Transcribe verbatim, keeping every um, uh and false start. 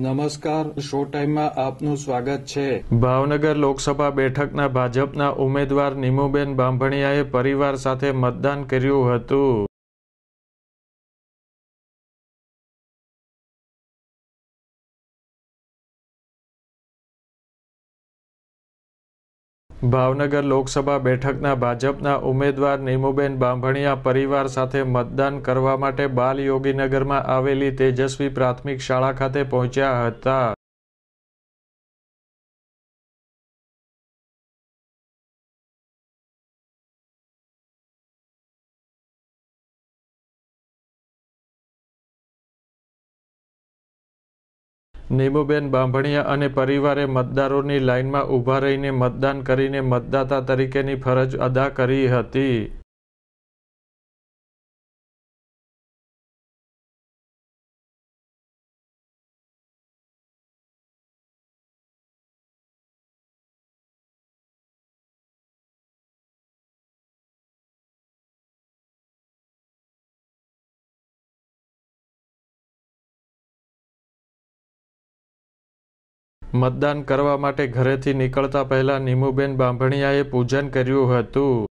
નમસ્કાર, શો ટાઈમમાં આપનું સ્વાગત છે। ભાવનગર લોકસભા બેઠકના ભાજપના ઉમેદવાર નીમુબેન બાંભણિયાએ પરિવાર સાથે મતદાન કર્યું હતું। ભાવનગર લોકસભા બેઠકના ભાજપના ઉમેદવાર નીમુબેન બાંભણિયા પરિવાર સાથે મતદાન કરવા માટે બાલયોગીનગરમાં આવેલી તેજસ્વી પ્રાથમિક શાળા ખાતે પહોંચ્યા હતા। નીમુબેન બાંભણિયા અને પરિવારે મતદારોની લાઇનમાં ઊભા રહીને મતદાન કરીને મતદાતા તરીકેની ફરજ અદા કરી હતી। મતદાન કરવા માટે ઘરેથી નીકળતા પહેલા નીમુબેન બાંભણિયાએ પૂજન કર્યું હતું।